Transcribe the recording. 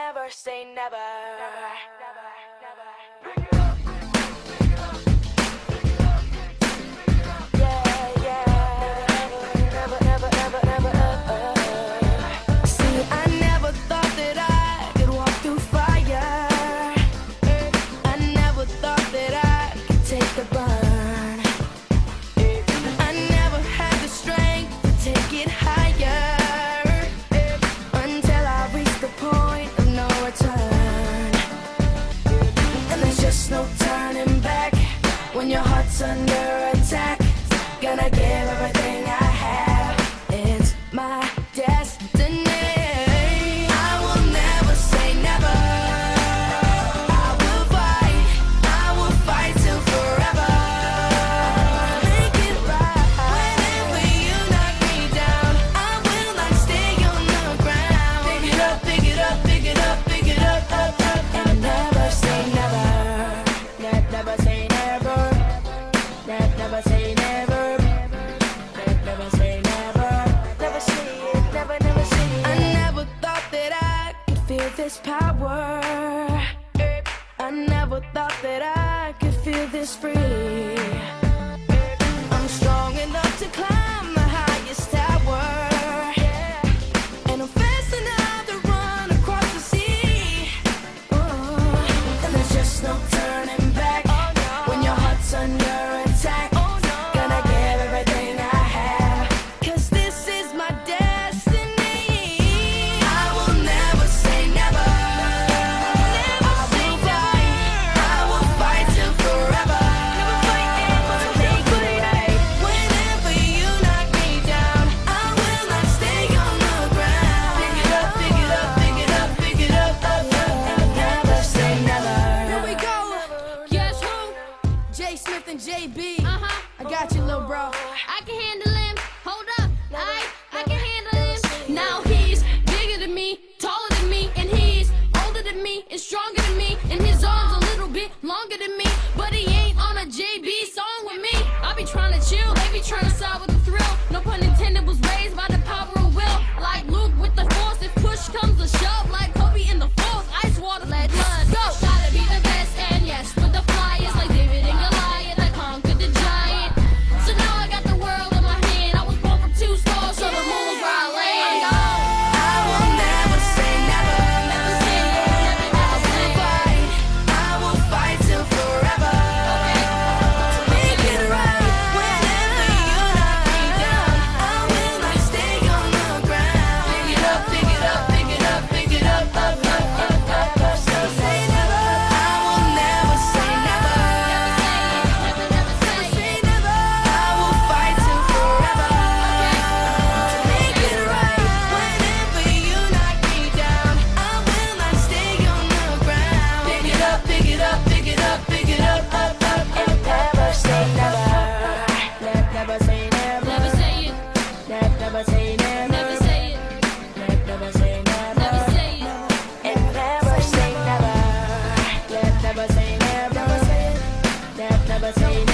never say never. No turning back when your heart's under attack. Gonna give everything I have. It's my destiny. I will never say never. I will fight till forever. Make it right. Whenever you knock me down, I will not stay on the ground. Pick it up, pick it up, pick it up, pick it up, up, up, and never say never. Never say never. Never say never. Never say never. Never say it. Never say it. I never thought that I could feel this power. I never thought that I could feel this free. I'm strong enough to climb the highest tower, and I'm fast enough to run across the sea. And there's just no turning back when your heart's under attack. Gonna give everything I have, 'cause this is my destiny. I will never say never. I will fight till forever. Make it right. Whenever you knock me down, I will not stay on the ground. Pick it up, pick it up, pick it up, pick it up, up, up, and never say never. Here we go. Guess who? J Smith and JB. I got you, little bro. I can handle him. Hold up. I can handle him. Now he's bigger than me, taller than me, and he's older than me and stronger than me, and his arms a little bit longer than me. But he ain't on a JB song with me. I be trying to chill, they be trying to side with the thrill. No pun intended, was raised by the power of will. Like Luke with the force, if push comes to shove, like Kobe in the force, ice water, let blood go. Gotta be the best, and yes, with the flyers, like David and Goliath, I conquered the giant. So now I got the world in my hand. I was born from 2 stars, so the moon was where I land. I will never say never. Never say it, never say it. I will fight till forever. Make it right. Whenever you knock me down, I will not stay on the ground. Pick it up, pick it up, pick it up, pick it up, up, up, up, up. Never say never. I will never say never. Never say it. I will fight till forever. Make it right. Whenever you knock me down, I will not stay on the ground. Pick it up, pick it up, pick it up, pick it up, up, up, and never say never. Never say never. Never say it. Never say never. Never say it. Never say never. Never say it. And never say never. Never say never. Never say never.